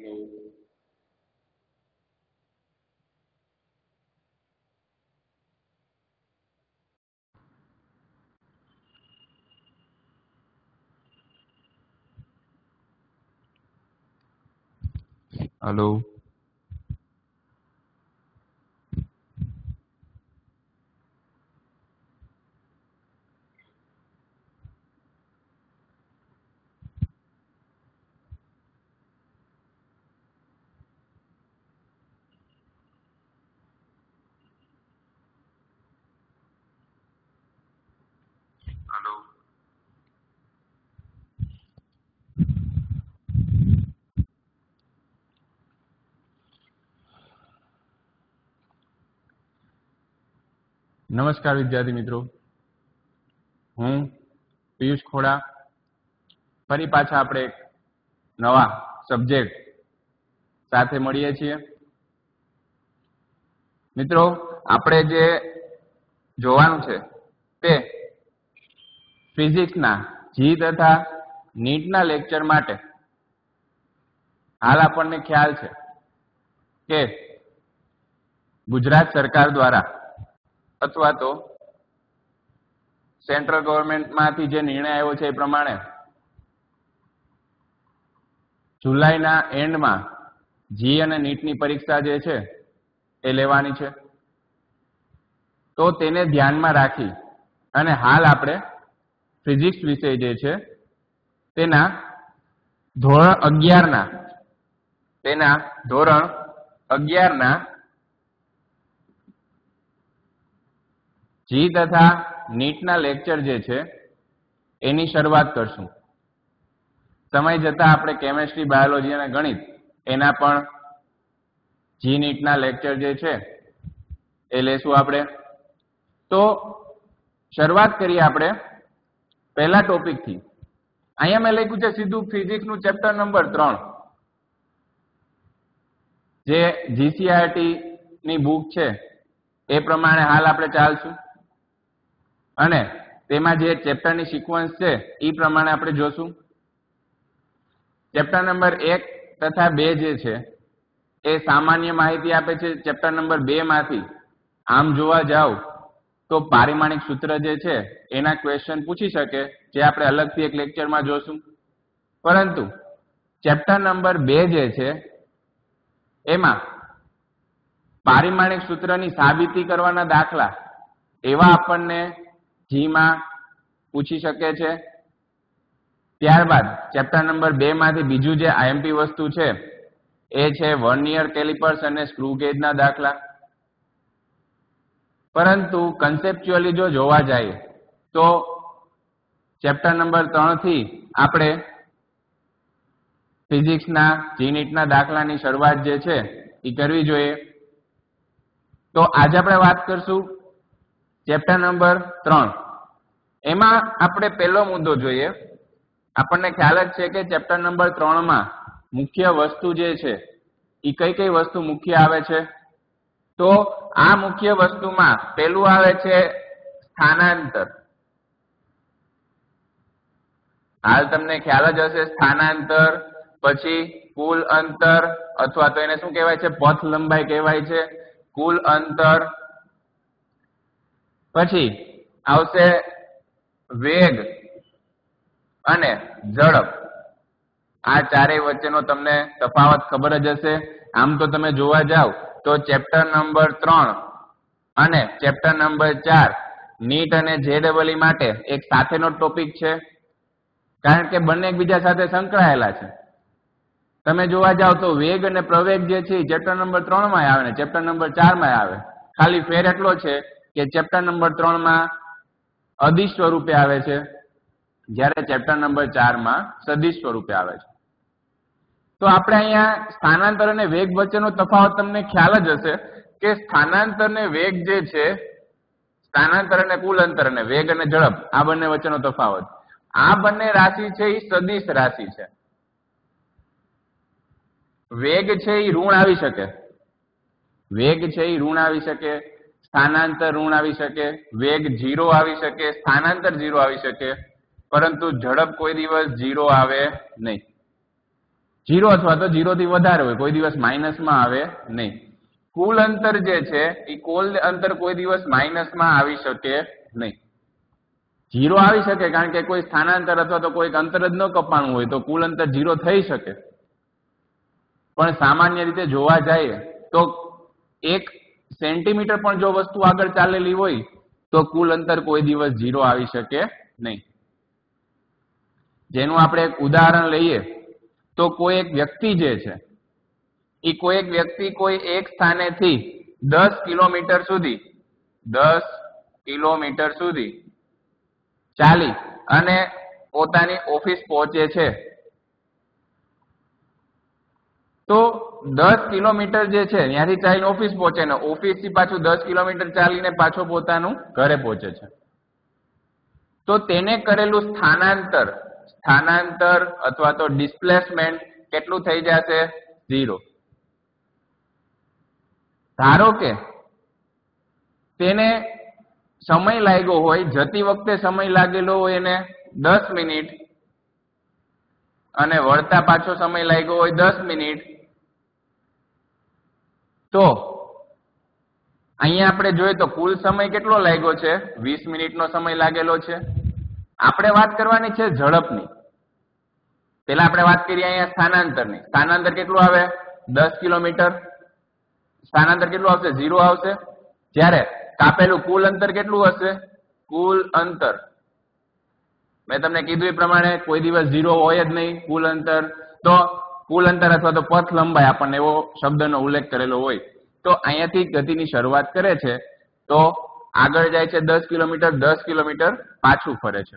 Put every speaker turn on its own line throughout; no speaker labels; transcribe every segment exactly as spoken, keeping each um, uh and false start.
Hello नमस्कार विद्यार्थी मित्रों, हूँ पीयूष खोड़ा फरी पाछा आपणे एक नवा सब्जेक्ट साथे मळीए छीए। मित्रों, आपणे जे जोवानुं छे ते फिजिक्सना जी तथा नीटना लेक्चर माटे हाल आपणने ख्याल छे के गुजरात सरकार द्वारा अथवा तो सेंट्रल गवर्नमेंट मांथी जे निर्णय आव्यो छे ए प्रमाणे जुलाईना एंड में जी अने नीटनी परीक्षा जे छे ए लेवानी छे। तो तेने ध्यान में राखी अने हाल आपणे फिजिक्स विषय जे छे तेना धोरण अगियार ना तेना धोरण अगियार ना जी तथा नीटना लेक्चर जे छे एनी शरूआत करशुं। समय जता आपणे केमिस्ट्री, बायोलॉजी अने गणित एना पण जी नीटना लेक्चर जे छे ए लेशुं आपणे। तो शरूआत करीए आपणे पहला टॉपिक थी। अहींया मैं लख्युं छे सीधुं फिजिक्सनुं चेप्टर नंबर त्रण जे जीसीईआरटी नी बुक छे ए प्रमाणे हाल आपणे चालशुं अने तेमां जे चेप्टरनी सीक्वन्स छे ई प्रमाणे आपणे जोशुं। चेप्टर नंबर एक तथा बे जे छे ए सामान्य माहिती आपे छे। चेप्टर नंबर बे मांथी आम जोवा जाओ तो पारिमाणिक सूत्र जे छे एना क्वेश्चन पूछी शके, जे आपणे अलगथी एक लेक्चरमां जोशुं। परंतु चेप्टर नंबर बे जे छे एमां पारिमाणिक सूत्रनी साबिती करवाना दाखला एवा आपणने जी में पूछी शके छे। त्यारबाद चेप्टर नंबर बे मांथी बीजू जे आईएमपी वस्तु छे ए छे वर्नियर कैलिपर्स अने स्क्रू गेज ना दाखला। परंतु कन्सेप्च्युअली जो जोवा जाए तो चेप्टर नंबर त्रण थी आपणे फिजिक्स ना जी नीट ना दाखला नी शरूआत जे छे ई करवी जोईए। तो आज आपणे वात करशुं चेप्टर नंबर त्रण। एमां आपणे पहेलो मुद्दो जोईए। आपणने ख्याल ज छे के चेप्टर नंबर त्रण मां मुख्य वस्तु जे छे ई कई कई वस्तु मुख्य आवे छे। तो आ मुख्य वस्तुमां पहेलुं आवे छे स्थानांतर। हाल तमने ख्याल ज हशे स्थानांतर, पछी कुल अंतर अथवा तो एने शुं कहेवाय छे पथ लंबाई कहेवाय छे, कुल अंतर, पछी आवशे वेग अने झड़प। आ चारे वच्चेनो तमने तफावत खबर ज हशे। आम तो तमे जोवा जाओ तो चेप्टर नंबर त्रण अने चेप्टर नंबर चार नीट अने जेडबलई माटे एक साथेनो टॉपिक छे, कारण के बंने एकबीजा साथे संकळायेला छे। तमे जोवा जाओ तो वेग अने प्रवेग जे छे चेप्टर नंबर त्रण मां आवे ने चेप्टर नंबर चार मां आवे। खाली फेर एटलो छे के चेप्टर नंबर त्रण मां अदिश स्वरूपे आवे छे, ज्यारे चेप्टर नंबर चार मां सदिश स्वरूपे आवे छे। तो आपणे अहींया स्थानांतर अने वेग वच्चेनो तफावत तमने ख्याल ज हशे के स्थानांतर ने वेग जे छे, स्थानांतर अने कुल अंतर अने वेग अने झड़प आ बंने वच्चेनो तफावत। आ बंने राशि छे ई सदिश राशि छे। वेग छे ई ऋण आवी शके, वेग छे ई ऋण आवी शके, स्थानांतर ऋण आवी शके, वेग जीरो आवी शके, स्थानांतर जीरो आवी शके, परंतु झड़प कोई दिवस जीरो आवे नहीं। જીરો અથવા તો જીરો થી વધારે હોય, કોઈ દિવસ માઇનસમાં આવે નહીં. કુલ અંતર જે છે એ કુલ અંતર કોઈ દિવસ માઇનસમાં આવી શકે નહીં. જીરો આવી શકે કારણ કે કોઈ સ્થાનાંતર અથવા તો કોઈ અંતર જ ન કપાણું હોય તો કુલ અંતર જીરો થઈ શકે, પણ સામાન્ય રીતે જોવા જઈએ તો એક સેન્ટીમીટર પણ જો વસ્તુ આગળ ચાલેલી હોય તો કુલ અંતર કોઈ દિવસ જીરો આવી શકે નહીં. જેનું આપણે એક ઉદાહરણ લઈએ તો કોઈ એક વ્યક્તિ જે છે એ કોઈ એક વ્યક્તિ કોઈ એક સ્થાનેથી દસ કિલોમીટર સુધી દસ કિલોમીટર સુધી ચાલી અને પોતાની ઓફિસ પહોંચે છે, તો દસ કિલોમીટર જે છે ત્યાંથી ચાલીને ઓફિસ પહોંચે ને ઓફિસ થી પાછું દસ કિલોમીટર ચાલીને પાછો પોતાનું ઘરે પહોંચે છે, તો તેને કરેલું સ્થાનાંતર સ્થાનાંતર અથવા તો ડિસ્પ્લેસમેન્ટ કેટલું થઈ જશે? ઝીરો. ધારો કે તેને સમય લાગ્યો હોય, જતી વખતે સમય લાગેલો હોય એને દસ મિનિટ અને વળતા પાછો સમય લાગ્યો હોય દસ મિનિટ, તો અહીંયા આપણે જોઈએ તો કુલ સમય કેટલો લાગ્યો છે? વીસ મિનિટનો સમય લાગેલો છે. આપણે વાત કરવાની છે ઝડપની. પેલા આપણે વાત કરીએ અહીંયા સ્થાનાંતરની. સ્થાનાંતર કેટલું આવે? દસ કિલોમીટર. સ્થાનાંતર કેટલું આવશે? ઝીરો આવશે. જ્યારે કાપેલું કુલ અંતર કેટલું હશે? કુલ અંતર મેં તમને કીધું એ પ્રમાણે કોઈ દિવસ ઝીરો હોય જ નહીં. કુલ અંતર તો કુલ અંતર અથવા તો પથ લંબાઈ આપણને એવો શબ્દનો ઉલ્લેખ કરેલો હોય, તો અહીંયાથી ગતિની શરૂઆત કરે છે તો આગળ જાય છે દસ કિલોમીટર, દસ કિલોમીટર પાછું ફરે છે,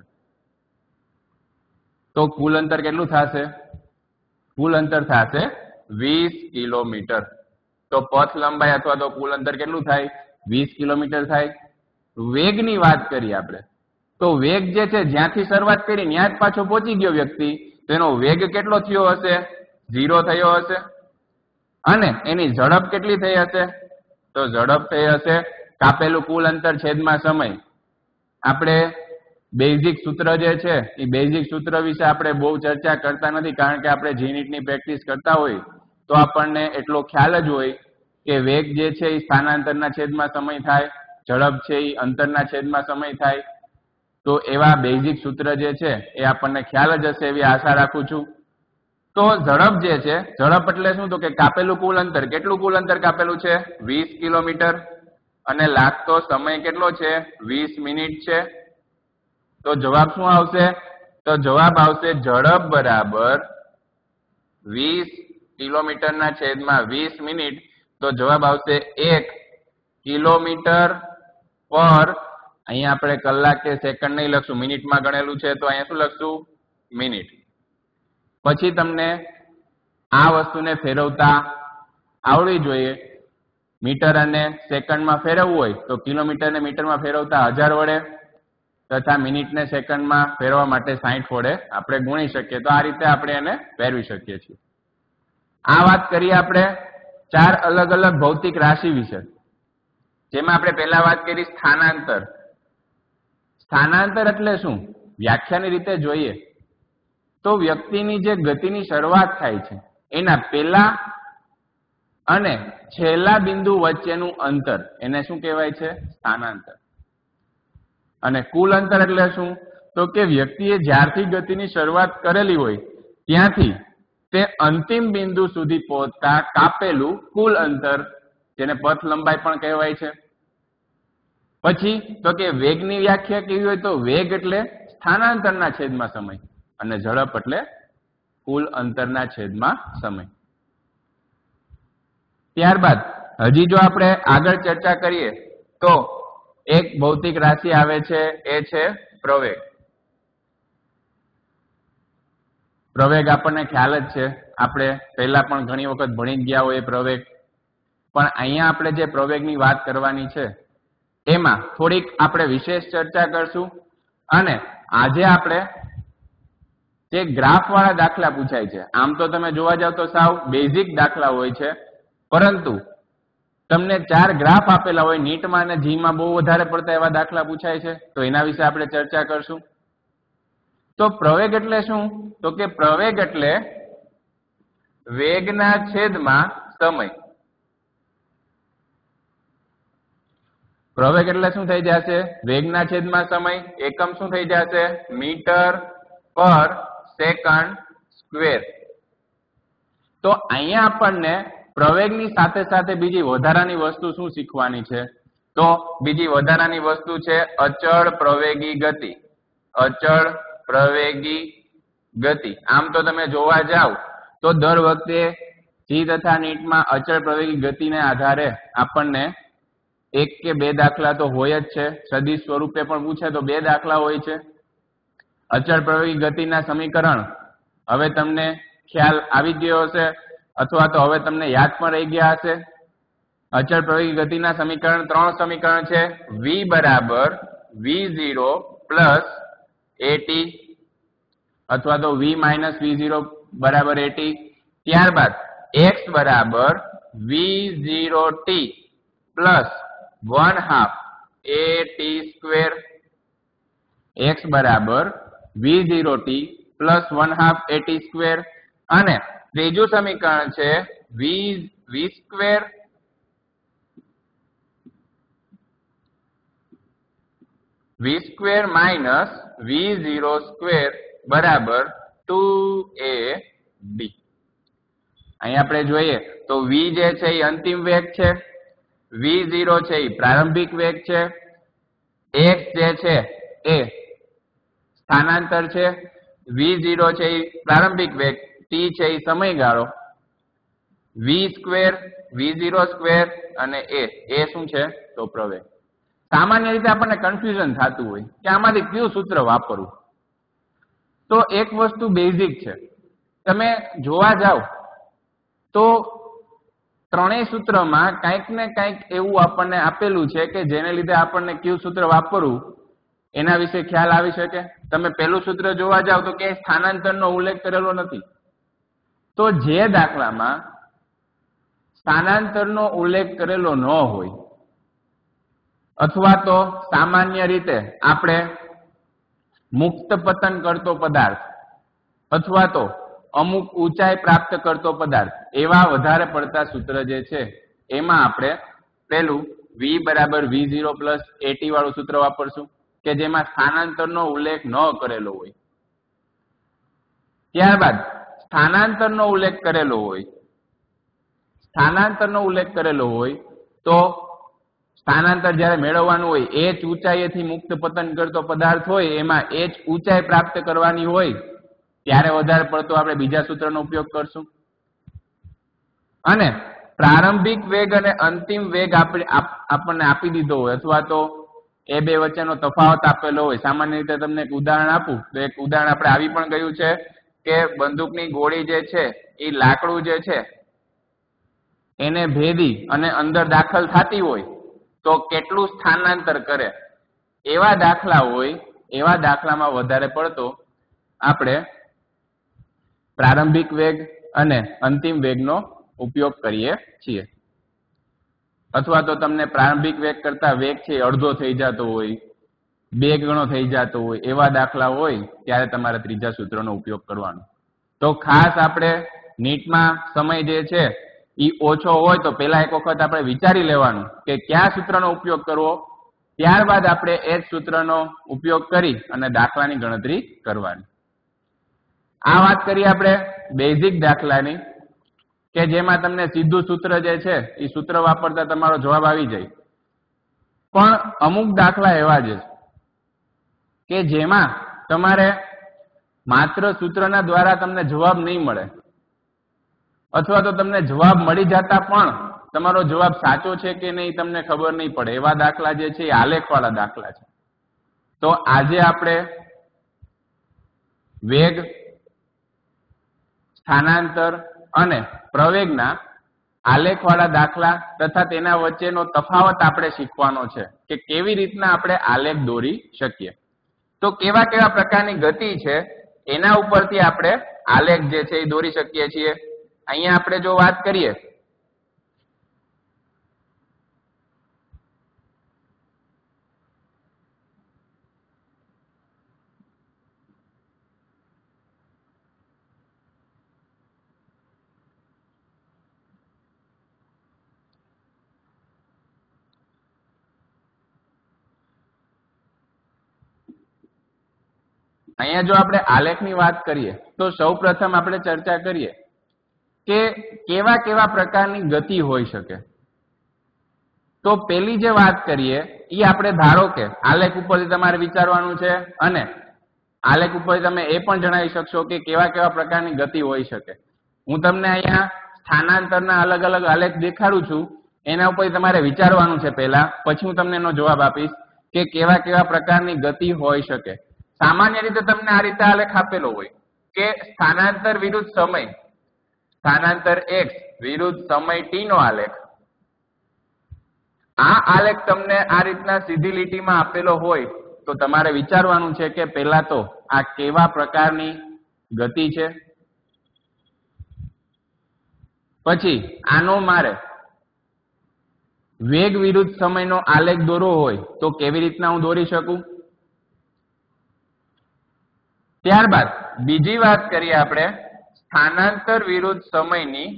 તો કુલ અંતર કેટલું થશે? કુલ અંતર થશે વીસ કિલોમીટર. તો પથ લંબાઈ અથવા તો કુલ અંતર કેટલું થાય? વીસ કિલોમીટર થાય. વેગની વાત કરીએ આપણે તો વેગ જે છે જ્યાંથી શરૂઆત કરી ત્યાં જ પાછો પહોંચી ગયો વ્યક્તિ, તેનો વેગ કેટલો થયો હશે? ઝીરો થયો હશે. અને એની ઝડપ કેટલી થઈ હશે? તો ઝડપ થઈ હશે કાપેલું કુલ અંતર છેદમાં સમય. આપણે બેઝિક સૂત્ર જે છે એ બેઝિક સૂત્ર વિશે આપણે બહુ ચર્ચા કરતા નથી, કારણ કે આપણે જી નીટની પ્રેક્ટિસ કરતા હોય તો આપણને એટલો ખ્યાલ જ હોય કે વેગ જે છે એ સ્થાનાંતરના છેદમાં સમય થાય, ઝડપ છે એ અંતરના છેદમાં સમય થાય. તો એવા બેઝિક સૂત્ર જે છે એ આપણને ખ્યાલ જ હશે એવી આશા રાખું છું. તો ઝડપ જે છે, ઝડપ એટલે શું? તો કે કાપેલું કુલ અંતર. કેટલું કુલ અંતર કાપેલું છે? વીસ કિલોમીટર. અને લાગતો સમય કેટલો છે? વીસ મિનિટ છે. તો જવાબ શું આવશે? તો જવાબ આવશે ઝડપ બરાબર વીસ કિલોમીટરના છેદમાં વીસ મિનિટ. તો જવાબ આવશે એક કિલોમીટર પર, અહીંયા આપણે કલાક કે સેકન્ડ નહીં લખશું, મિનિટમાં ગણેલું છે તો અહીંયા શું લખશું? મિનિટ. પછી તમને આ વસ્તુને ફેરવતા આવડવી જોઈએ. મીટર અને સેકન્ડમાં ફેરવવું હોય તો કિલોમીટરને મીટરમાં ફેરવતા હજાર વડે તથા મિનિટને સેકન્ડમાં ફેરવવા માટે સાહીઠ વડે આપણે ગુણી શકીએ. તો આ રીતે આપણે એને ફેરવી શકીએ છીએ. આ વાત કરીએ આપણે ચાર અલગ અલગ ભૌતિક રાશિ વિશે, જેમાં આપણે પહેલા વાત કરી સ્થાનાંતર. સ્થાનાંતર એટલે શું? વ્યાખ્યાની રીતે જોઈએ તો વ્યક્તિની જે ગતિની શરૂઆત થાય છે એના પહેલા અને છેલ્લા બિંદુ વચ્ચેનું અંતર, એને શું કહેવાય છે? સ્થાનાંતર. અને કુલ અંતર એટલે શું? તો કે વ્યક્તિએ જ્યારથી ગતિની શરૂઆત કરેલી હોય ત્યાંથી તે અંતિમ બિંદુ સુધી પહોંચતા કાપેલું કુલ અંતર, જેને પથ લંબાઈ પણ કહેવાય છે. પછી તો કે વેગની વ્યાખ્યા કેવી હોય? તો વેગ એટલે સ્થાનાંતરના છેદમાં સમય અને ઝડપ એટલે કુલ અંતરના છેદમાં સમય. ત્યારબાદ હજી જો આપણે આગળ ચર્ચા કરીએ તો એક ભૌતિક રાશિ આવે છે, એ છે પ્રવેગ. પ્રવેગ આપણને ખ્યાલ જ છે, આપણે પહેલા પણ ઘણી વખત ભણી ગયા હોય પ્રવેગ. પણ અહીંયા આપણે જે પ્રવેગની વાત કરવાની છે એમાં થોડીક આપણે વિશેષ ચર્ચા કરશું. અને આજે આપણે જે ગ્રાફ વાળા દાખલા પૂછાય છે, આમ તો તમે જોવા જાવ તો સાવ બેઝિક દાખલા હોય છે, પરંતુ તમને ચાર ગ્રાફ આપેલા હોય નીટમાં અને જીમાં બહુ વધારે પડતા એવા દાખલા પૂછાય છે, તો એના વિશે આપણે ચર્ચા કરશું. તો પ્રવેગ એટલે શું? તો કે પ્રવેગ એટલે વેગના છેદમાં સમય. પ્રવેગ એટલે શું થઈ જશે? વેગના છેદમાં સમય. એકમ શું થઈ જશે? મીટર પર સેકન્ડ સ્ક્વેર. તો અહીંયા આપણને પ્રવેગની સાથે સાથે બીજી વધારાની વસ્તુ શું શીખવાની છે? તો બીજી વધારાની વસ્તુ છે અચળ પ્રવેગી ગતિ. અચળ પ્રવેગી ગતિ. આમ તો તમે જોવા જાવ તો દર વખતે જી તથા નીટમાં અચળ પ્રવેગી ગતિને આધારે આપણને એક કે બે દાખલા તો હોય જ છે. સદિશ સ્વરૂપે પણ પૂછે તો બે દાખલા હોય છે. અચળ પ્રવેગી ગતિના સમીકરણ હવે તમને ખ્યાલ આવી ગયો હશે અથવા તો હવે તમને યાદ પણ રહી ગયા હશે. અચળ પ્રવેગી ગતિના સમીકરણ ત્રણ સમીકરણ છે. v બરાબર વી ઝીરો પ્લસ એટી અથવા તો v માઇનસ વી ઝીરો બરાબર એટી. ત્યારબાદ x બરાબર V zero T plus one half A T square. x બરાબર V zero T plus one half A T square. અને ત્રીજું સમીકરણ છે V V square V square minus V zero square બરાબર two A B. અહીં આપણે જોઈએ તો v જે છે એ અંતિમ વેગ છે, વી ઝીરો છે એ પ્રારંભિક વેગ છે, x જે છે એ સ્થાનાંતર છે, વી ઝીરો છે એ પ્રારંભિક વેગ, t છે એ સમયગાળો, v square, V zero square અને a એ શું છે? તો પ્રવેગ. સામાન્ય રીતે આપણને કન્ફ્યુઝન થતું હોય કે આમાંથી કયું સૂત્ર વાપરવું. તો એક વસ્તુ બેઝિક છે, તમે જોવા જાવ તો ત્રણેય સૂત્રમાં કંઈક ને કંઈક એવું આપણને આપેલું છે કે જેને લીધે આપણને કયું સૂત્ર વાપરવું એના વિશે ખ્યાલ આવી શકે. તમે પહેલું સૂત્ર જોવા જાવ તો કે સ્થાનાંતરનો ઉલ્લેખ કરેલો નથી. તો જે દાખલામાં સ્થાનાંતરનો ઉલ્લેખ કરેલો ન હોય અથવા તો સામાન્ય રીતે આપણે મુક્ત પતન કરતો પદાર્થ અથવા તો અમુક ઊંચાઈ પ્રાપ્ત કરતો પદાર્થ એવા વધારે પડતા સૂત્ર જે છે એમાં આપણે પેલું v બરાબર વી ઝીરો પ્લસ એટી વાળું સૂત્ર વાપરશું કે જેમાં સ્થાનાંતરનો ઉલ્લેખ ન કરેલો હોય. ત્યારબાદ સ્થાનાંતરનો ઉલ્લેખ કરેલો હોય સ્થાનાંતરનો ઉલ્લેખ કરેલો હોય તો સ્થાનાંતર જ્યારે મેળવવાનું હોય એ જ ઊંચાઈએથી મુક્ત પતન કરતો પદાર્થ હોય એમાં એ જ ઊંચાઈ પ્રાપ્ત કરવાની હોય ત્યારે વધારે પડતો આપણે બીજા સૂત્રનો ઉપયોગ કરશું. અને પ્રારંભિક વેગ અને અંતિમ વેગ આપણને આપી દીધો હોય અથવા તો એ બે વચ્ચેનો તફાવત આપેલો હોય. સામાન્ય રીતે તમને એક ઉદાહરણ આપું તો એક ઉદાહરણ આપણે આવી પણ ગયું છે કે બંદૂકની ગોળી જે છે એ લાકડું જે છે એને ભેદી અને અંદર દાખલ થતી હોય તો કેટલું સ્થાનાંતર કરે એવા દાખલા હોય. એવા દાખલામાં વધારે પડતો આપણે પ્રારંભિક વેગ અને અંતિમ વેગનો ઉપયોગ કરીએ છીએ. અથવા તો તમને પ્રારંભિક વેગ કરતા વેગ છે અડધો થઈ જતો હોય, બે ગણો થઈ જતો હોય એવા દાખલા હોય ત્યારે તમારે ત્રીજા સૂત્રનો ઉપયોગ કરવાનો. તો ખાસ આપણે નીટમાં સમય જે છે એ ઓછો હોય તો પેલા એક વખત આપણે વિચારી લેવાનું કે કયા સૂત્રનો ઉપયોગ કરવો, ત્યારબાદ આપણે એ જ સૂત્રનો ઉપયોગ કરી અને દાખલાની ગણતરી કરવાની. આ વાત કરી આપણે બેઝિક દાખલાની કે જેમાં તમને સીધું સૂત્ર જે છે એ સૂત્ર વાપરતા તમારો જવાબ આવી જાય. પણ અમુક દાખલા એવા છે કે જેમાં તમારે માત્ર સૂત્રના દ્વારા તમને જવાબ નહીં મળે અથવા તો તમને જવાબ મળી જતા પણ તમારો જવાબ સાચો છે કે નહીં તમને ખબર નહીં પડે. એવા દાખલા જે છે એ આલેખવાળા દાખલા છે. તો આજે આપણે વેગ, સ્થાનાંતર અને પ્રવેગના આલેખવાળા દાખલા તથા તેના વચ્ચેનો તફાવત આપણે શીખવાનો છે કે કેવી રીતના આપણે આલેખ દોરી શકીએ. તો કેવા કેવા પ્રકારની ગતિ છે એના ઉપરથી આપણે આલેખ જે છે એ દોરી શકીએ છીએ. અહીંયા આપણે જો વાત કરીએ અહીંયા જો આપણે આલેખની વાત કરીએ તો સૌપ્રથમ આપણે ચર્ચા કરીએ કે કેવા કેવા પ્રકારની ગતિ હોઈ શકે. તો પેલી જે વાત કરીએ એ આપણે ધારો કે આલેખ ઉપરથી તમારે વિચારવાનું છે અને આલેખ ઉપર તમે એ પણ જણાવી શકશો કે કેવા કેવા પ્રકારની ગતિ હોઈ શકે. હું તમને અહીંયા સ્થાનાંતરના અલગ અલગ આલેખ દેખાડું છું, એના ઉપર તમારે વિચારવાનું છે પહેલા, પછી હું તમને એનો જવાબ આપીશ કે કેવા કેવા પ્રકારની ગતિ હોઈ શકે. સામાન્ય રીતે તમને આ રીતે આલેખ આપેલો હોય કે સ્થાનાંતર વિરુદ્ધ સમય, સ્થાનાંતર એક્સ વિરુદ્ધ સમય ટી નો આલેખ. આ આલેખ તમને આ રીતના સીધી લીટીમાં આપેલો હોય તો તમારે વિચારવાનું છે કે પહેલા તો આ કેવા પ્રકારની ગતિ છે, પછી આનો મારે વેગ વિરુદ્ધ સમયનો આલેખ દોરવો હોય તો કેવી રીતના હું દોરી શકું. ત્યારબાદ બીજી વાત કરીએ આપણે સ્થાનાંતર વિરુદ્ધ સમયની.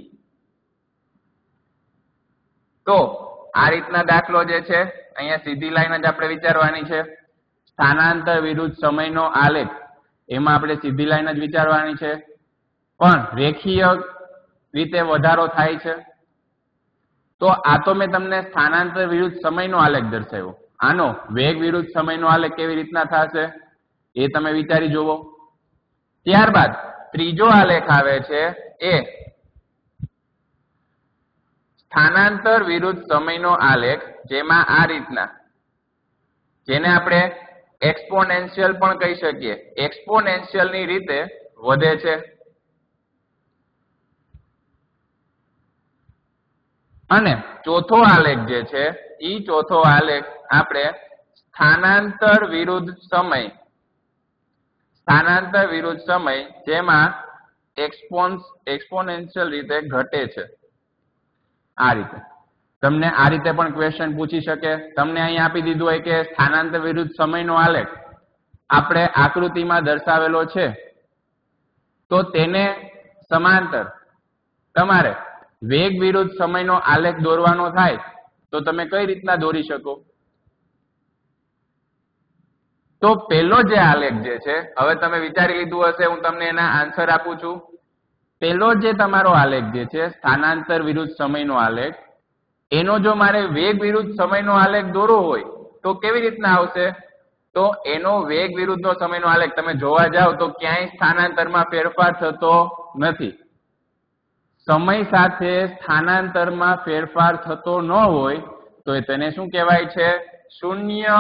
તો આ રીતના દાખલો જે છે અહીંયા સીધી લાઈન જ આપણે વિચારવાની છે. સ્થાનાંતર વિરુદ્ધ સમયનો આલેખ, એમાં આપણે સીધી લાઈન જ વિચારવાની છે, પણ રેખીય રીતે વધારો થાય છે. તો આ તો મેં તમને સ્થાનાંતર વિરુદ્ધ સમયનો આલેખ દર્શાવ્યો. આનો વેગ વિરુદ્ધ સમયનો આલેખ કેવી રીતના થશે એ તમે વિચારી જુઓ. ત્યારબાદ ત્રીજો આલેખ આવે છે એ સ્થાનાંતર વિરુદ્ધ સમયનો આલેખ, જેમાં આ રીતના, જેને આપણે એક્સપોનેન્શિયલ પણ કહી શકીએ, એક્સપોનેન્શિયલ ની રીતે વધે છે. અને ચોથો આલેખ જે છે ઈ ચોથો આલેખ આપણે સ્થાનાંતર વિરુદ્ધ સમય, સ્થાનાંતર વિરુદ્ધ સમય જેમાં એક્સપોન્સ એક્સપોનેન્શિયલ રીતે ઘટે છે. આ રીતે તમને આ રીતે પણ ક્વેશ્ચન પૂછી શકે. તમને અહીં આપી દીધું હોય કે સ્થાનાંતર વિરુદ્ધ સમયનો આલેખ આપણે આકૃતિમાં દર્શાવેલો છે, તો તેને સમાંતર તમારે વેગ વિરુદ્ધ સમયનો આલેખ દોરવાનો થાય તો તમે કઈ રીતના દોરી શકો. તો પેલો જે આલેખ જે છે, હવે તમે વિચારી લીધું હશે, હું તમને એના આન્સર આપું છું. પેલો જે તમારો આલેખ જે છે સ્થાનાંતર વિરુદ્ધ સમયનો આલેખ, એનો જો મારે વેગ વિરુદ્ધ સમયનો આલેખ દોરવો હોય તો કેવી રીતના આવશે. તો એનો વેગ વિરુદ્ધનો સમયનો આલેખ તમે જોવા જાવ તો ક્યાંય સ્થાનાંતરમાં ફેરફાર થતો નથી. સમય સાથે સ્થાનાંતરમાં ફેરફાર થતો ન હોય તો એ તેને શું કહેવાય છે? શૂન્ય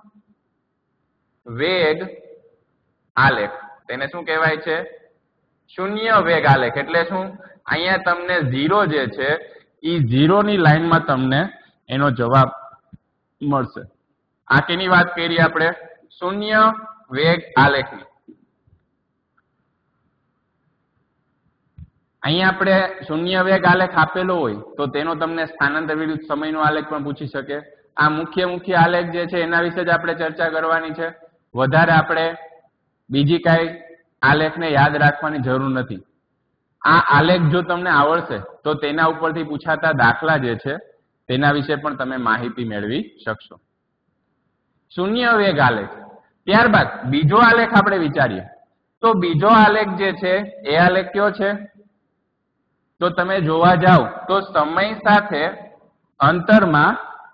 વેગ આલેખ. તેને શું કહેવાય છે? શૂન્ય વેગ આલેખ. એટલે શું? અહીંયા તમને ઝીરો જે છે એ ઝીરો ની લાઈનમાં તમને એનો જવાબ મળશે. આ કેની વાત કરી આપણે? શૂન્ય વેગ આલેખની. અહીંયા આપણે શૂન્ય વેગ આલેખ આપેલો હોય તો તેનો તમને સ્થાનાંતર વિરુદ્ધ સમયનો આલેખ પણ પૂછી શકે. આ મુખ્ય મુખ્ય આલેખ જે છે એના વિશે જ આપણે ચર્ચા કરવાની છે. વધારે આપણે બીજી કાંઈ આલેખને યાદ રાખવાની જરૂર નથી. આ આલેખ જો તમને આવડશે તો તેના ઉપરથી પૂછાતા દાખલા જે છે તેના વિશે પણ તમે માહિતી મેળવી શકશો. શૂન્ય વેગ આલેખ. ત્યારબાદ બીજો આલેખ આપણે વિચારીએ તો બીજો આલેખ જે છે એ આલેખ કયો છે? તો તમે જોવા જાવ તો સમય સાથે અંતરમાં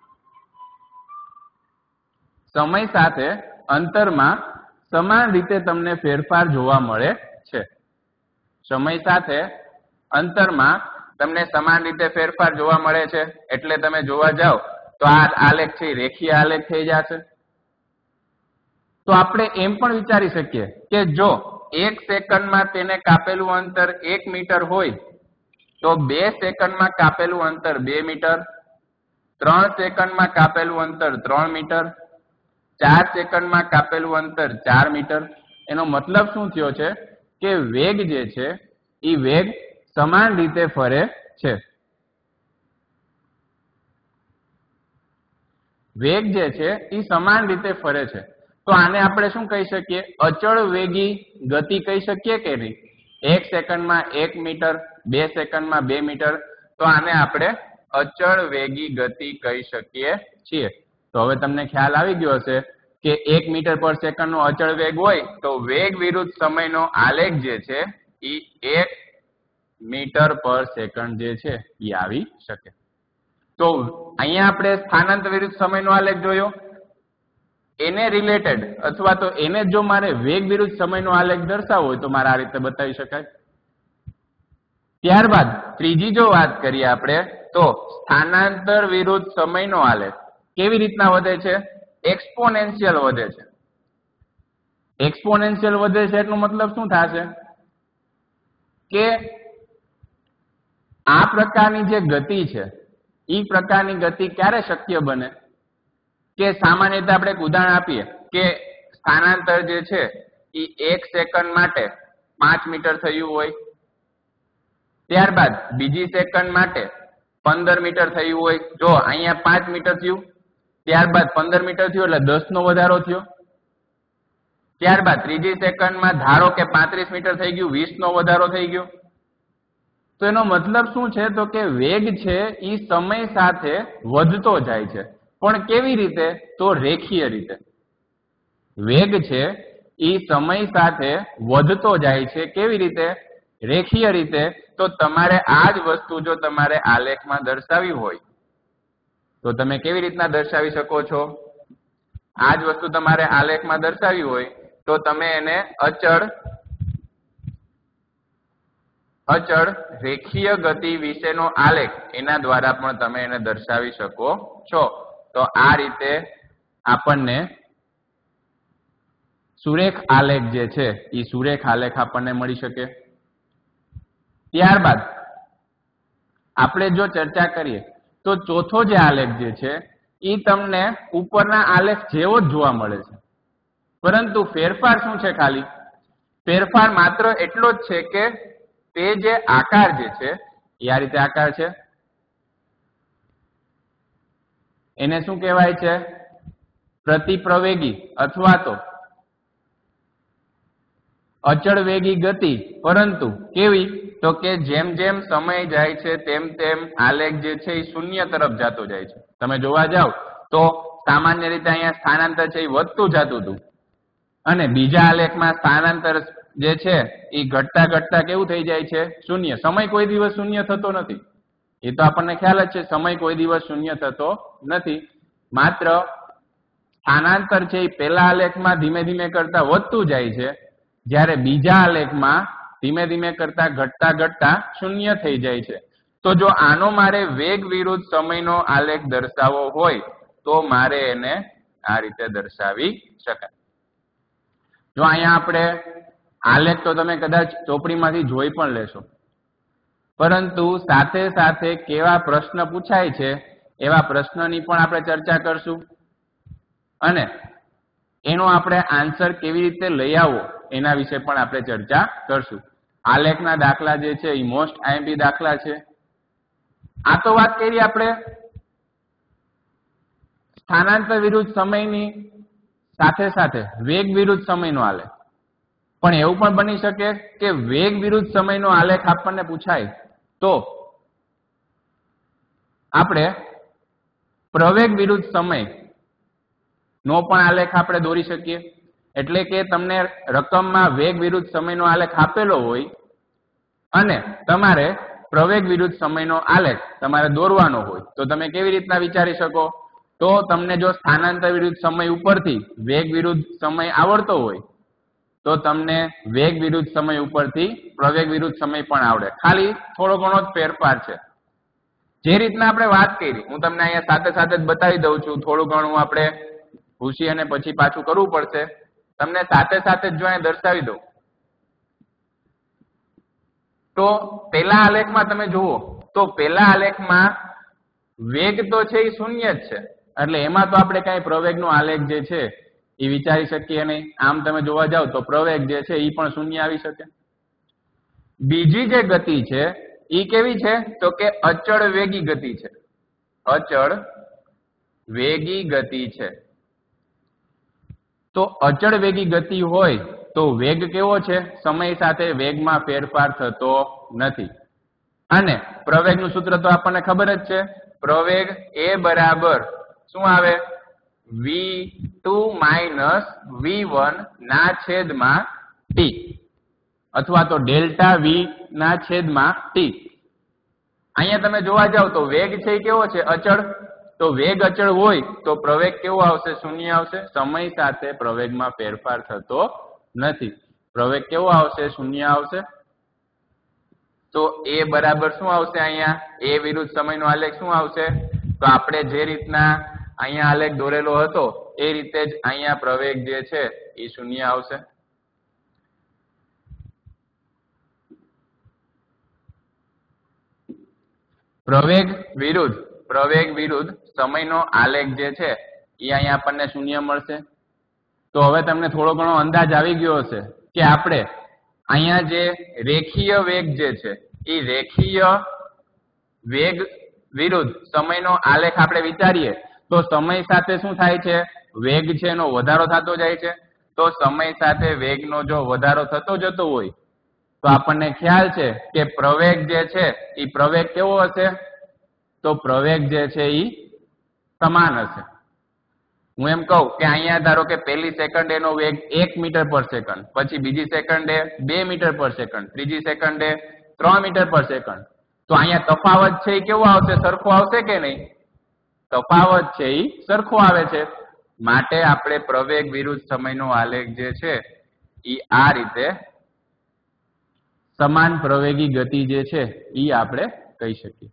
સમય સાથે અંતરમાં સમાન રીતે તમને ફેરફાર જોવા મળે છે. સમય સાથે અંતરમાં તમને સમાન રીતે ફેરફાર જોવા મળે છે. એટલે તમે જોવા જાવ તો આ આલેખ છે રેખીય આલેખ થઈ જશે. તો આપણે એમ પણ વિચારી શકીએ કે જો એક સેકન્ડમાં તેને કાપેલું અંતર એક મીટર હોય તો બે સેકન્ડમાં કાપેલું અંતર બે મીટર, ત્રણ સેકન્ડમાં કાપેલું અંતર ત્રણ મીટર, ચાર સેકન્ડમાં કાપેલું અંતર ચાર મીટર. એનો મતલબ શું થયો છે કે વેગ જે છે એ વેગ સમાન રીતે ફરે છે. વેગ જે છે એ સમાન રીતે ફરે છે. તો આને આપણે શું કહી શકીએ? અચળ વેગી ગતિ કહી શકીએ કે નહીં? એક સેકન્ડમાં એક મીટર, બે સેકન્ડમાં બે મીટર. તો આને આપણે અચળ વેગી ગતિ કહી શકીએ છીએ. તો હવે તમને ખ્યાલ આવી ગયો હશે કે એક મીટર પર સેકન્ડ નો અચળ વેગ હોય તો વેગ વિરુદ્ધ સમયનો આલેખ જે છે એ એક મીટર પર સેકન્ડ જે છે એ આવી શકે. તો અહીંયા આપણે સ્થાનાંતર વિરુદ્ધ સમયનો આલેખ જોયો. એને રિલેટેડ અથવા તો એને જો મારે વેગ વિરુદ્ધ સમયનો આલેખ દર્શાવવો હોય તો મારે આ રીતે બતાવી શકાય. ત્યારબાદ ત્રીજી જો વાત કરીએ આપણે તો સ્થાનાંતર વિરુદ્ધ સમયનો આલેખ કેવી રીતના વધે છે? એક્સપોનેન્શિયલ વધે છે. એક્સપોનેન્શિયલ વધે છે એટલો મતલબ શું થશે કે આ પ્રકારની જે ગતિ છે એ પ્રકારની ગતિ ક્યારે શક્ય બને કે સામાન્ય રીતે આપણે એક ઉદાહરણ આપીએ કે સ્થાનાંતર જે છે એ એક સેકન્ડ માટે પાંચ મીટર થયું હોય, ત્યારબાદ બીજી સેકન્ડ માટે પંદર મીટર થયું હોય. જો અહીંયા પાંચ મીટર થયું, ત્યારબાદ પંદર મીટર થયું એટલે દસ નો વધારો થયો. ત્યારબાદ ત્રીજી સેકન્ડમાં ધારો કે પાંત્રીસ મીટર થઈ ગયું, વીસ નો વધારો થઈ ગયો. તો એનો મતલબ શું છે તો કે વેગ છે એ સમય સાથે વધતો જાય છે. પણ કેવી રીતે? તો રેખીય રીતે. વેગ છે એ સમય સાથે વધતો જાય છે. કેવી રીતે? રેખીય રીતે. તો તમારે આ જ વસ્તુ જો તમારે આલેખમાં દર્શાવી હોય તો તમે કેવી રીતના દર્શાવી શકો છો? આ જ વસ્તુ તમારે આલેખમાં દર્શાવી હોય તો તમે એને અચળ અચળ રેખીય ગતિ વિશેનો આલેખ એના દ્વારા પણ તમે એને દર્શાવી શકો છો. તો આ રીતે આપણને સુરેખ આલેખ જે છે એ સુરેખ આલેખ આપણને મળી શકે. ત્યારબાદ આપણે જો ચર્ચા કરીએ તો ચોથો જે આલેખ જે છે એ તમને ઉપરના આલેખ જેવો જ જોવા મળે છે, પરંતુ ફેરફાર શું છે? ખાલી ફેરફાર માત્ર એટલો જ છે કે તે જે આકાર જે છે એ આ રીતે આકાર છે. એને શું કહેવાય છે? પ્રતિપ્રવેગી અથવા તો અચળ વેગી ગતિ. પરંતુ કેવી? તો કે જેમ જેમ સમય જાય છે તેમ તેમ આલેખ જે છે એ શૂન્ય તરફ જતો જાય છે. તમે જોવા જાવ તો સામાન્ય રીતે અહીંયા સ્થાનાંતર છે એ વધતું જતું હતું અને બીજા આલેખમાં સ્થાનાંતર જે છે એ ઘટતા ઘટતા કેવું થઈ જાય છે? શૂન્ય. સમય કોઈ દિવસ શૂન્ય થતો નથી, એ તો આપણને ખ્યાલ જ છે. સમય કોઈ દિવસ શૂન્ય થતો નથી. માત્ર સ્થાનાંતર છે એ પહેલા આલેખમાં ધીમે ધીમે કરતા વધતું જાય છે, જ્યારે બીજા આલેખમાં ધીમે ધીમે કરતા ઘટતા ઘટતા શૂન્ય થઈ જાય છે. તો જો આનો મારે વેગ વિરુદ્ધ સમયનો આલેખ દર્શાવવો હોય તો મારે એને આ રીતે દર્શાવી શકાય. જો અહીંયા આપણે આલેખ તો તમે કદાચ ચોપડીમાંથી જોઈ પણ લેશો, પરંતુ સાથે સાથે કેવા પ્રશ્ન પૂછાય છે એવા પ્રશ્નની પણ આપણે ચર્ચા કરશું અને એનો આપણે આન્સર કેવી રીતે લઈ આવવો એના વિશે પણ આપણે ચર્ચા કરશું. આલેખના દાખલા જે છે એ મોસ્ટ આઈએમપી દાખલા છે. આ તો વાત કરી આપણે સ્થાનાંતર વિરુદ્ધ સમયની સાથે સાથે વેગ વિરુદ્ધ સમયનો આલેખ. પણ એવું પણ બની શકે કે વેગ વિરુદ્ધ સમયનો આલેખ આપણને પૂછાય તો આપણે પ્રવેગ વિરુદ્ધ સમય નો પણ આલેખ આપણે દોરી શકીએ. એટલે કે તમને રકમમાં વેગ વિરુદ્ધ સમયનો આલેખ આપેલો હોય અને તમારે પ્રવેગ વિરુદ્ધ સમયનો આલેખ તમારે દોરવાનો હોય તો તમે કેવી રીતના વિચારી શકો? તો તમને જો સ્થાનાંતર વિરુદ્ધ સમય ઉપરથી વેગ વિરુદ્ધ સમય આવડતો હોય તો તમને વેગ વિરુદ્ધ સમય ઉપરથી પ્રવેગ વિરુદ્ધ સમય પણ આવડે. ખાલી થોડો ઘણો જ ફેરફાર છે. જે રીતના આપણે વાત કરી હું તમને અહીંયા સાથે સાથે જ બતાવી દઉં છું. થોડું ઘણું આપણે ભૂસી અને પછી પાછું કરવું પડશે. તમને સાથે સાથે જ જો અહીંયા દર્શાવી દઉં તો પેલા આલેખમાં તમે જુઓ તો પેલા આલેખમાં વેગ તો છે એ શૂન્ય જ છે, એટલે એમાં તો આપણે કઈ પ્રવેગનો આલેખ જે છે એ વિચારી શકીએ નહીં. આમ તમે જોવા જાવ તો પ્રવેગ જે છે એ પણ શૂન્ય આવી શકે. બીજી જે ગતિ છે એ કેવી છે? તો કે અચળ વેગી ગતિ છે. અચળ વેગી ગતિ છે. તો અચળ વેગી ગતિ હોય તો વેગ કેવો છે? સમય સાથે વેગમાં ફેરફાર થતો નથી. અને પ્રવેગનું સૂત્ર તો આપણને ખબર જ છે. પ્રવેગ એ બરાબર શું આવે? V two minus V one ના છેદમાં ટી અથવા તો ડેલ્ટા વી ના છેદમાં ટી. અહીંયા તમે જોવા જાવ તો વેગ છે એ કેવો છે? અચળ. તો વેગ અચળ હોય તો પ્રવેગ કેવો આવશે? શૂન્ય આવશે. સમય સાથે પ્રવેગમાં ફેરફાર થતો નથી. પ્રવેગ કેવો આવશે? શૂન્ય આવશે. તો એ બરાબર શું આવશે? અહીંયા એ વિરુદ્ધ સમયનો આલેખ શું આવશે? તો આપણે જે રીતના અહીંયા આલેખ દોરેલો હતો એ રીતે જ અહીંયા પ્રવેગ જે છે એ શૂન્ય આવશે. પ્રવેગ વિરુદ્ધ પ્રવેગ વિરુદ્ધ સમયનો આલેખ જે છે એ અહીંયા આપણને શૂન્ય મળશે. તો હવે તમને થોડો ઘણો અંદાજ આવી ગયો હશે કે આપણે અહીંયા જે રેખીય વેગ જે છે એ રેખીય વેગ વિરુદ્ધ સમયનો આલેખ આપણે વિચારીએ તો સમય સાથે શું થાય છે? વેગ છે એનો વધારો થતો જાય છે. તો સમય સાથે વેગનો જો વધારો થતો જતો હોય તો આપણને ખ્યાલ છે કે પ્રવેગ જે છે એ પ્રવેગ કેવો હશે? તો પ્રવેગ જે છે એ સમાન હશે. હું એમ કહું કે અહીંયા ધારો કે પહેલી સેકન્ડે એનો વેગ એક મીટર પર સેકન્ડ, પછી બીજી સેકન્ડે બે મીટર પર સેકન્ડ, ત્રીજી સેકન્ડે ત્રણ મીટર પર સેકન્ડ. તો અહીંયા તફાવત છે એ કેવો આવશે? સરખો આવશે કે નહીં? તફાવત છે એ સરખો આવે છે. માટે આપણે પ્રવેગ વિરુદ્ધ સમયનો આલેખ જે છે એ આ રીતે સમાન પ્રવેગી ગતિ જે છે એ આપણે કહી શકીએ.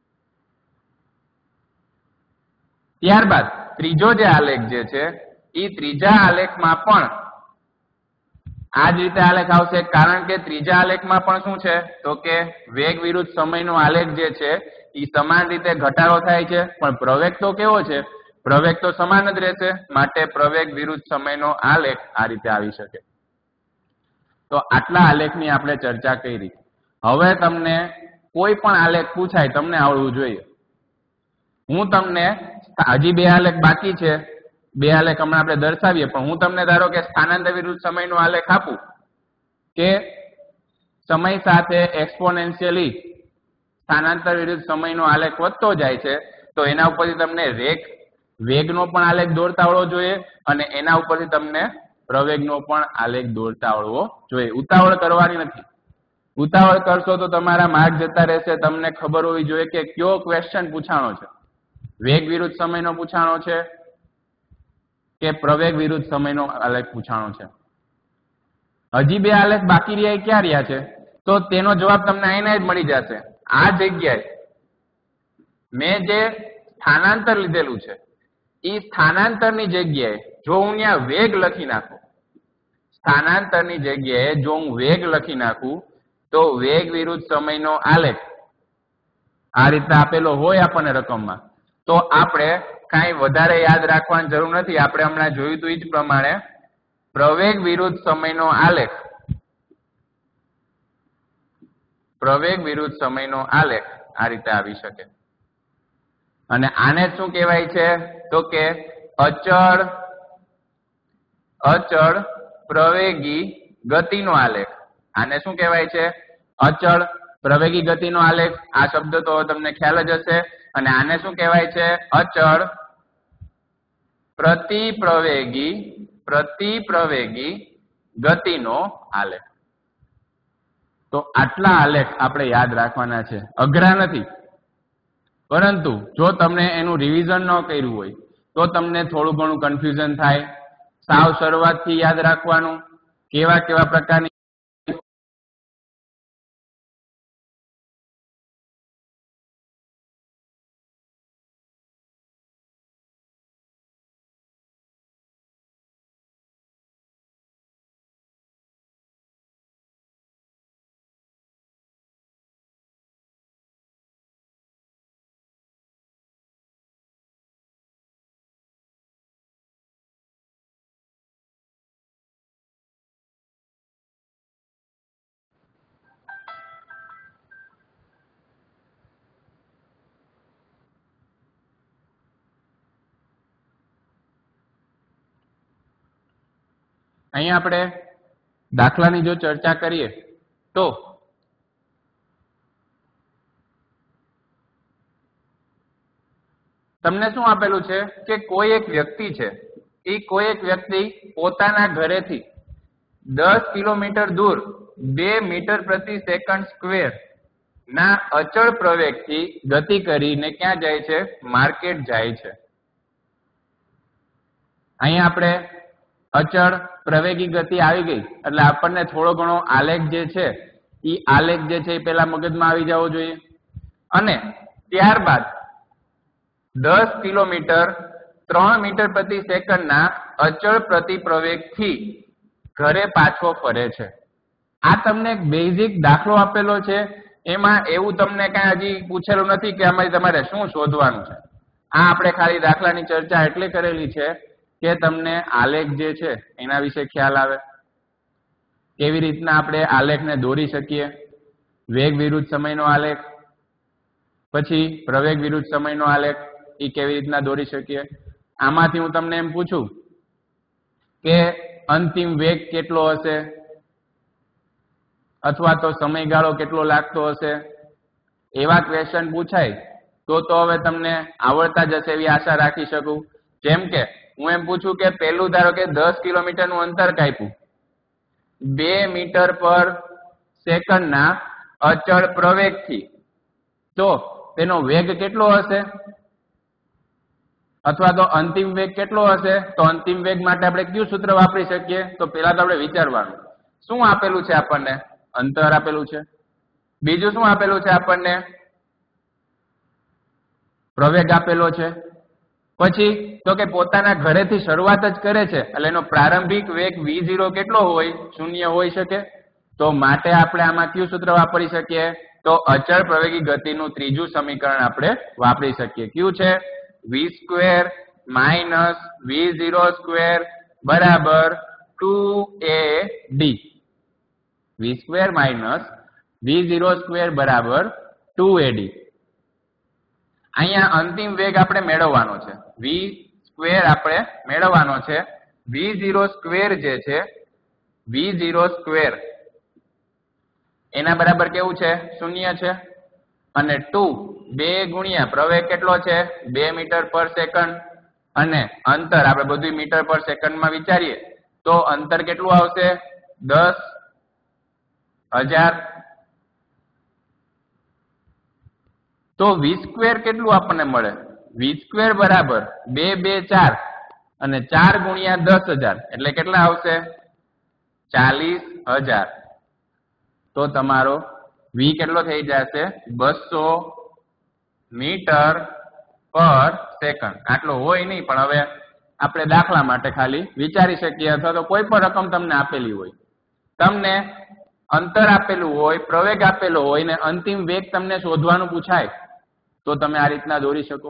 ત્યારબાદ ત્રીજો જે આલેખ જે છે એ ત્રીજા આલેખમાં પણ આ જ રીતે આલેખ આવશે. કારણ કે ત્રીજા આલેખમાં પણ શું છે? તો કે વેગ વિરુદ્ધ સમયનો આલેખ જે છે એ સમાન રીતે ઘટાડો થાય છે, પણ પ્રવેગ તો કેવો છે? પ્રવેગ તો સમાન જ રહેશે. માટે પ્રવેગ વિરુદ્ધ સમયનો આલેખ આ રીતે આવી શકે. તો આટલા આલેખની આપણે ચર્ચા કરી. હવે તમને કોઈ પણ આલેખ પૂછાય તમને આવડવું જોઈએ. હું તમને હજી બે આલેખ બાકી છે, બે આલેખ હમણાં આપણે દર્શાવીએ, પણ હું તમને ધારો કે સ્થાનાંતર વિરુદ્ધ સમયનો આલેખ આપું કે સમય સાથે એક્સપોનેન્શિયલી સ્થાનાંતર વિરુદ્ધ સમયનો આલેખ વધતો જાય છે, તો એના ઉપરથી તમને રેખ વેગનો પણ આલેખ દોરતા આવડવો જોઈએ અને એના ઉપરથી તમને પ્રવેગનો પણ આલેખ દોરતા આવડવો જોઈએ. ઉતાવળ કરવાની નથી. ઉતાવળ કરશો તો તમારા માર્ક જતા રહેશે. તમને ખબર હોવી જોઈએ કે કયો ક્વેશ્ચન પૂછાણો છે. વેગ વિરુદ્ધ સમયનો પૂછાણો છે કે પ્રવેગ વિરુદ્ધ સમયનો આલેખ પૂછાણો છે. હજી બે આલેખ બાકી રહ્યા ક્યાં રહ્યા છે? તો તેનો જવાબ તમને અહીંના જ મળી જશે. આ જગ્યાએ મેં જે સ્થાનાંતર લીધેલું છે એ સ્થાનાંતરની જગ્યાએ જો હું ત્યાં વેગ લખી નાખું, સ્થાનાંતરની જગ્યાએ જો હું વેગ લખી નાખું તો વેગ વિરુદ્ધ સમયનો આલેખ આ રીતે આપેલો હોય આપણને રકમમાં, તો આપણે કાંઈ વધારે યાદ રાખવાની જરૂર નથી. આપણે હમણાં જોયું હતું એ જ પ્રમાણે પ્રવેગ વિરુદ્ધ સમયનો આલેખ પ્રવેગ વિરુદ્ધ સમયનો આલેખ આ રીતે આવી શકે. અને આને શું કહેવાય છે? તો કે અચળ અચળ પ્રવેગી ગતિનો આલેખ. આને શું કહેવાય છે? અચળ પ્રવેગી ગતિનો આલેખ. આ શબ્દ તો તમને ખ્યાલ જ હશે. અને આને શું કહેવાય છે? અચળ પ્રતિપ્રવેગી પ્રતિપ્રવેગી ગતિનો આલેખ. તો આટલા આલેખ આપણે યાદ રાખવાના છે. અઘરા નથી, પરંતુ જો તમને એનું રિવિઝન ન કર્યું હોય તો તમને થોડું ઘણું કન્ફ્યુઝન થાય. સાવ શરૂઆતથી યાદ રાખવાનું કેવા કેવા પ્રકારની અહીંયા આપણે દાખલાની જો ચર્ચા કરીએ તો તમને શું આપેલું છે કે કોઈ એક વ્યક્તિ છે એ કોઈ એક વ્યક્તિ પોતાના ઘરેથી દસ કિલોમીટર દૂર બે મીટર પ્રતિ સેકન્ડ સ્ક્વેર ના અચળ પ્રવેગથી ગતિ કરીને ક્યાં જાય છે? માર્કેટ જાય છે. અહીંયા આપણે અચળ પ્રવેગી ગતિ આવી ગઈ એટલે આપણને થોડો ઘણો આલેખ જે છે એ આલેખ જે છે એ પેલા મગજમાં આવી જવો જોઈએ. અને ત્યારબાદ દસ કિલોમીટર ત્રણ મીટર પ્રતિ સેકન્ડના અચળ પ્રતિ પ્રવેગથી ઘરે પાછો ફરે છે. આ તમને એક બેઝિક દાખલો આપેલો છે. એમાં એવું તમને કઈ હજી પૂછેલું નથી કે આમાંથી તમારે શું શોધવાનું છે. આ આપણે ખાલી દાખલાની ચર્ચા એટલે કરેલી છે કે તમને આલેખ જે છે એના વિશે ખ્યાલ આવે, કેવી રીતના આપણે આલેખને દોરી શકીએ, વેગ વિરુદ્ધ સમયનો આલેખ, પછી પ્રવેગ વિરુદ્ધ સમયનો આલેખ એ કેવી રીતના દોરી શકીએ. આમાંથી હું તમને એમ પૂછું કે અંતિમ વેગ કેટલો હશે અથવા તો સમયગાળો કેટલો લાગતો હશે, એવા ક્વેશ્ચન પૂછાય તો તો હવે તમને આવડતા જ હશે એવી આશા રાખી શકું. જેમ કે હું એમ પૂછું કે પહેલું ધારો કે દસ કિલોમીટરનું અંતર કાપ્યું બે મીટર પર સેકન્ડના અચળ પ્રવેગથી, તો તેનો વેગ કેટલો હશે અથવા તો અંતિમ વેગ કેટલો હશે? તો અંતિમ વેગ માટે આપણે કયું સૂત્ર વાપરી શકીએ? તો પેલા તો આપણે વિચારવાનું શું આપેલું છે આપણને? અંતર આપેલું છે. બીજું શું આપેલું છે આપણને? પ્રવેગ આપેલો છે. પછી તો કે પોતાના ઘરેથી શરૂઆત જ કરે છે એટલે એનો પ્રારંભિક વેગ વી ઝીરો કેટલો હોય? શૂન્ય હોઈ શકે. તો માટે આપણે આમાં કયું સૂત્ર વાપરી શકીએ? તો અચળ પ્રવેગી ગતિનું ત્રીજું સમીકરણ આપણે વાપરી શકીએ. કયું છે? V square minus V zero square બરાબર two A D. V square minus V zero square બરાબર ટુ એ ડી. અહીંયા અંતિમ વેગ આપણે મેળવવાનો છે. વી સ્ક્વેર આપણે મેળવવાનો છે. વી ઝીરો સ્ક્વેર જે છે, વી ઝીરો સ્ક્વેર એના બરાબર કેવું છે? શૂન્ય છે. અને ટુ બે ગુણ્યા પ્રવેગ કેટલો છે? બે મીટર પર સેકન્ડ. અને અંતર આપણે બધું મીટર પર સેકન્ડમાં વિચારીએ તો અંતર કેટલું આવશે? દસ હજાર. તો વી સ્ક્વેર કેટલું આપણને મળે? વી સ્ક્વેર બરાબર બે બે ચાર અને ચાર ગુણ્યા દસ હજાર એટલે કેટલા આવશે? ચાલીસ હજાર. તો તમારો વી કેટલો થઈ જશે? બસો મીટર પર સેકન્ડ. આટલો હોય નહીં પણ હવે આપણે દાખલા માટે ખાલી વિચારી શકીએ. અથવા તો કોઈ પણ રકમ તમને આપેલી હોય, તમને અંતર આપેલું હોય, પ્રવેગ આપેલો હોય ને અંતિમ વેગ તમને શોધવાનું પૂછાય તો તમે આ રીતના દોરી શકો.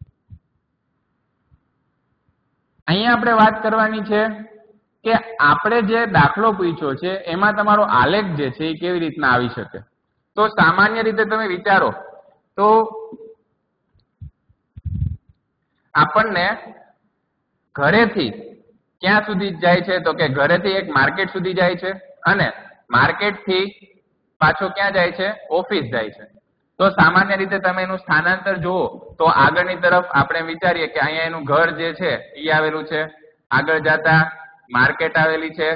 અહીંયા આપણે વાત કરવાની છે કે આપણે જે દાખલો પૂછ્યો છે એમાં તમારો આલેખ જે છે એ કેવી રીતના આવી શકે. તો સામાન્ય રીતે તમે વિચારો તો આપણને ઘરેથી ક્યાં સુધી જાય છે? તો કે ઘરેથી એક માર્કેટ સુધી જાય છે અને માર્કેટથી પાછો ક્યાં જાય છે? ઓફિસ જાય છે. તો સામાન્ય રીતે તમે એનું સ્થાનાંતર જુઓ તો આગળની તરફ આપણે વિચારીએ કે અહીંયા એનું ઘર જે છે એ આવેલું છે, આગળ જતા માર્કેટ આવેલી છે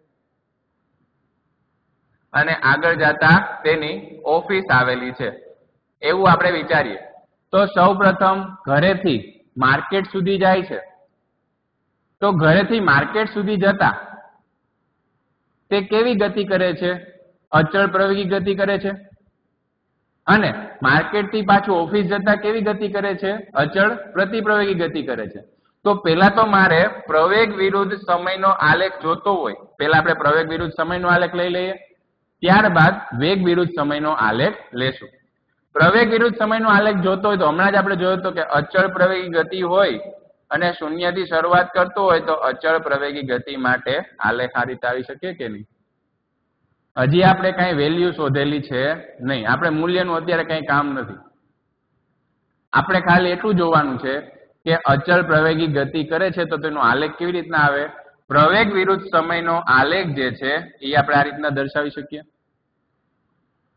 અને આગળ જતા તેની ઓફિસ આવેલી છે, એવું આપણે વિચારીએ. તો સૌ પ્રથમ ઘરેથી માર્કેટ સુધી જાય છે. તો ઘરેથી માર્કેટ સુધી જતા તે કેવી ગતિ કરે છે? અચળ પ્રવેગી ગતિ કરે છે. અને માર્કેટ થી પાછું ઓફિસ જતા કેવી ગતિ કરે છે? અચળ પ્રતિપ્રવેગી ગતિ કરે છે. તો પેલા તો મારે પ્રવેગ વિરુદ્ધ સમયનો આલેખ જોતો હોય, પેલા આપણે પ્રવેગ વિરુદ્ધ સમયનો આલેખ લઈ લઈએ, ત્યારબાદ વેગ વિરુદ્ધ સમયનો આલેખ લેશું. પ્રવેગ વિરુદ્ધ સમયનો આલેખ જોતો હોય તો હમણાં જ આપણે જોયું કે અચળ પ્રવેગી ગતિ હોય અને શૂન્ય થી શરૂઆત કરતો હોય તો અચળ પ્રવેગી ગતિ માટે આલેખ આ રીતે આવી શકે કે નહીં? હજી આપણે કઈ વેલ્યુ શોધેલી છે નહીં. આપણે મૂલ્યનું અત્યારે કઈ કામ નથી. આપણે ખાલી એટલું જોવાનું છે કે અચળ પ્રવેગી ગતિ કરે છે તો તેનો આલેખ કેવી રીતના આવે? પ્રવેગ વિરુદ્ધ સમયનો આલેખ જે છે એ આપણે આ રીતના દર્શાવી શકીએ.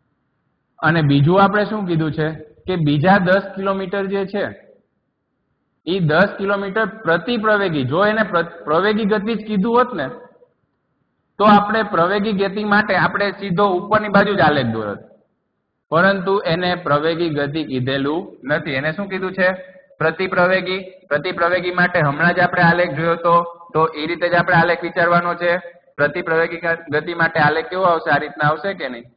અને બીજું આપણે શું કીધું છે કે બીજા દસ કિલોમીટર જે છે એ દસ કિલોમીટર પ્રતિ પ્રવેગી, જો એને પ્રવેગી ગતિ જ કીધું હોત ને તો આપણે પ્રવેગી ગતિ માટે આપણે સીધો ઉપરની બાજુ જ આલેખ દોરત, પરંતુ એને પ્રવેગી ગતિ કીધેલું નથી. એને શું કીધું છે? પ્રતિ પ્રવેગી. પ્રતિ પ્રવેગી માટે હમણાં જ આપણે આલેખ જોયો તો તો એ રીતે જ આપણે આલેખ વિચારવાનો છે. પ્રતિ પ્રવેગી ગતિ માટે આલેખ કેવો આવશે? આ રીતના આવશે કે નહીં?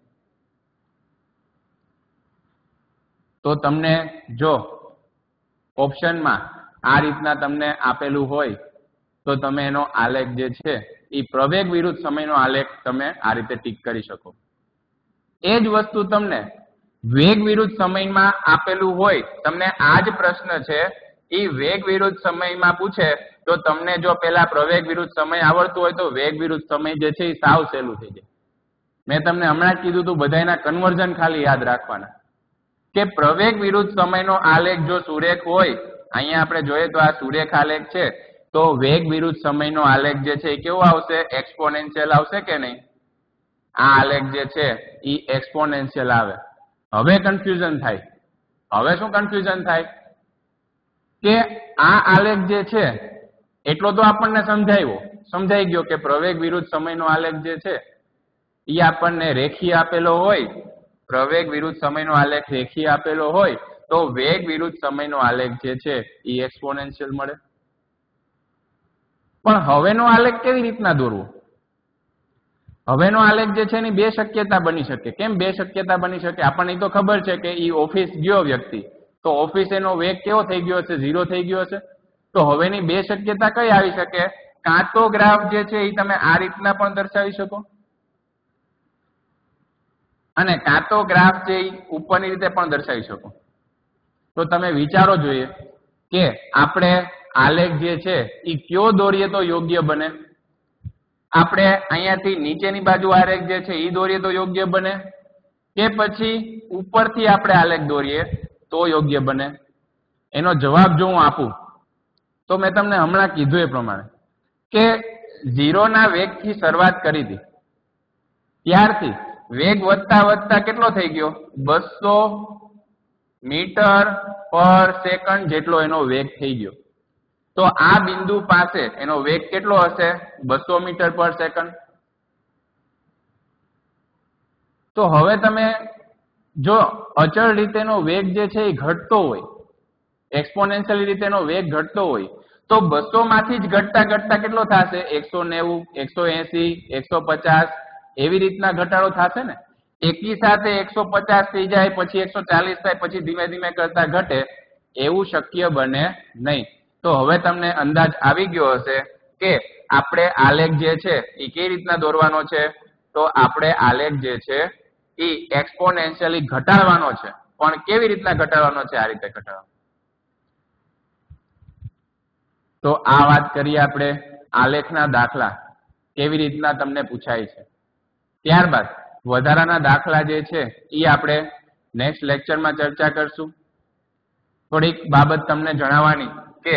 તો તમને જો ઓપ્શનમાં આ રીતના તમને આપેલું હોય તો તમે એનો આલેખ જે છે એ પ્રવેગ વિરુદ્ધ સમયનો આલેખ તમે આ રીતે ટીક કરી શકો. એ જ વસ્તુ તમને વેગ વિરુદ્ધ સમયમાં આપેલું હોય, તમને આ જ પ્રશ્ન છે એ વેગ વિરુદ્ધ સમયમાં પૂછે તો તમને જો પેલા પ્રવેગ વિરુદ્ધ સમય આવડતું હોય તો વેગ વિરુદ્ધ સમય જે છે એ સાવ સહેલું થઈ જાય. મેં તમને હમણાં જ કીધું હતું, બધાના કન્વર્ઝન ખાલી યાદ રાખવાના કે પ્રવેગ વિરુદ્ધ સમયનો આલેખ જો સુરેખ હોય, અહીંયા આપણે જોઈએ તો આ સુરેખ આલેખ છે, તો વેગ વિરુદ્ધ સમયનો આલેખ જે છે એ કેવો આવશે? એક્સપોનેન્શિયલ આવશે કે નહીં? આ આલેખ જે છે એ એક્સપોનેન્શિયલ આવે. હવે કન્ફ્યુઝન થાય. હવે શું કન્ફ્યુઝન થાય કે આ આલેખ જે છે એટલો તો આપણને સમજાયો સમજાઈ ગયો કે પ્રવેગ વિરુદ્ધ સમયનો આલેખ જે છે એ આપણને રેખીય આપેલો હોય, પ્રવેગ વિરુદ્ધ સમયનો આલેખ રેખીય આપેલો હોય તો વેગ વિરુદ્ધ સમયનો આલેખ જે છે એ એક્સપોનેન્શિયલ મળે. પણ હવેનો આલેખ કેવી રીતના દોરવો? હવેનો આલેખ જે છે એની બે શક્યતા બની શકે. કેમ બે શક્યતા બની શકે? આપણને તો ખબર છે કે એ ઓફિસ ગયો વ્યક્તિ તો ઓફિસ એનો વેગ કેવો થઈ ગયો હશે? ઝીરો થઈ ગયો હશે. તો હવેની બે શક્યતા કઈ આવી શકે? કાં તો ગ્રાફ જે છે એ તમે આ રીતના પણ દર્શાવી શકો અને કાં તો ગ્રાફ છે એ ઉપરની રીતે પણ દર્શાવી શકો. તો તમે વિચારો જોઈએ કે આપણે આલેખ જે છે એ કયો દોરીએ તો યોગ્ય બને? આપણે અહીંયાથી નીચેની બાજુ આલેખ જે છે એ દોરીએ તો યોગ્ય બને કે પછી ઉપરથી આપણે આલેખ દોરીએ તો યોગ્ય બને? એનો જવાબ જો હું આપું તો મેં તમને હમણાં કીધું એ પ્રમાણે કે ઝીરોના વેગથી શરૂઆત કરી હતી, ત્યારથી વેગ વધતા વધતા કેટલો થઈ ગયો? બસો મીટર પર સેકન્ડ જેટલો એનો વેગ થઈ ગયો. તો આ બિંદુ પાસે એનો વેગ કેટલો હશે? બસો મીટર પર સેકન્ડ. તો હવે તમે જો અચળ રીતેનો વેગ જે છે એ ઘટતો હોય, એક્સપોનેન્શિયલ રીતેનો વેગ ઘટતો હોય તો બસો માંથી જ ઘટતા ઘટતા કેટલો થશે? એકસો નેવું, એકસો એસી, એકસો પચાસ એવી રીતના ઘટાડો થશે ને. એકી સાથે એકસો પચાસ થઈ જાય, પછી એકસો ચાલીસ થાય, પછી ધીમે ધીમે કરતા ઘટે, એવું શક્ય બને નહીં. તો હવે તમને અંદાજ આવી ગયો હશે કે આપણે આલેખ જે છે એ કેવી રીતના દોરવાનો છે. તો આપણે આલેખ જે છે એ એક્સપોનેન્શિયલી ઘટાડવાનો છે. પણ કેવી રીતના ઘટાડવાનો છે? આ રીતે ઘટાડવાનો. તો આ વાત કરીએ આપણે આલેખના દાખલા કેવી રીતના તમને પૂછાય છે. ત્યારબાદ વધારાના દાખલા જે છે એ આપણે નેક્સ્ટ લેક્ચરમાં ચર્ચા કરશું. થોડીક બાબત તમને જણાવવાની કે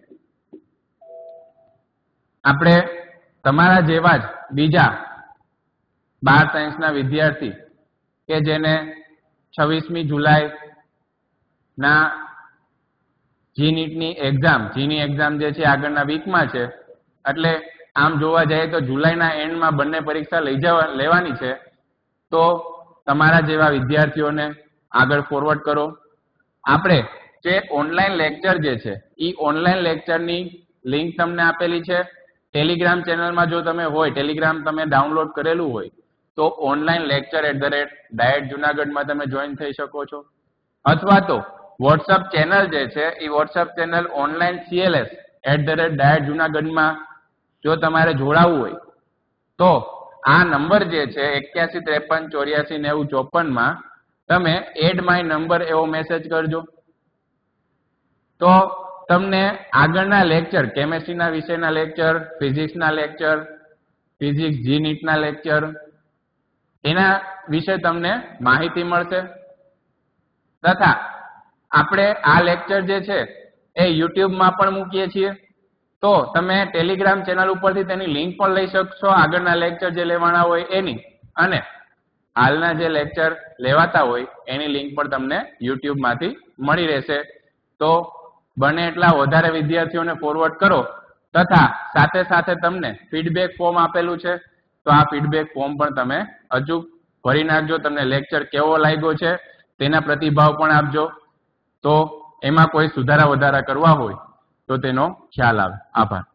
આપણે તમારા જેવા જ બીજા બાર સાયન્સના વિદ્યાર્થી કે જેને છવ્વીસમી જુલાઈ ના જી નીટની એક્ઝામ જીની એક્ઝામ જે છે આગળના વીકમાં છે, એટલે આમ જોવા જઈએ તો જુલાઈના એન્ડમાં બંને પરીક્ષા લઈ જવા લેવાની છે. તો તમારા જેવા વિદ્યાર્થીઓને આગળ ફોરવર્ડ કરો. આપણે જે ઓનલાઈન લેક્ચર જે છે એ ઓનલાઈન લેક્ચરની લિંક તમને આપેલી છે. ટેલિગ્રામ ચેનલમાં જો તમે હોય, ટેલિગ્રામ તમે ડાઉનલોડ કરેલું હોય તો online lecture at the rate DIET જુનાગઢમાં તમે જોઈન થઈ શકો છો. અથવા તો વોટ્સઅપ ચેનલ જે છે એ WhatsApp channel online CLS at the rate DIET જુનાગઢમાં જો તમારે જોડાવવું હોય તો આ નંબર જે છે એક્યાસી ત્રેપન ચોર્યાસી નેવું ચોપન માં તમે એડ માય નંબર એવો મેસેજ કરજો. તો તમને આગળના લેક્ચર, કેમેસ્ટ્રીના વિષયના લેક્ચર, ફિઝિક્સના લેક્ચર, ફિઝિક્સ જી નીટના લેક્ચર, એના વિશે તમને માહિતી મળશે. તથા આપણે આ લેક્ચર જે છે એ યુટ્યુબમાં પણ મૂકીએ છીએ. તો તમે ટેલિગ્રામ ચેનલ ઉપરથી તેની લિંક પણ લઈ શકશો, આગળના લેક્ચર જે લેવાના હોય એની, અને હાલના જે લેક્ચર લેવાતા હોય એની લિંક પણ તમને યુટ્યુબમાંથી મળી રહેશે. તો બને એટલા વધારે વિદ્યાર્થીઓને ફોરવર્ડ કરો તથા સાથે સાથે તમને ફીડબેક ફોર્મ આપેલું છે, તો આ ફીડબેક ફોર્મ પણ તમે અચૂક ભરી નાખજો. તમને લેક્ચર કેવો લાગ્યો છે તેના પ્રતિભાવ પણ આપજો, તો એમાં કોઈ સુધારા વધારા કરવા હોય તો તેનો ખ્યાલ આવે. આભાર.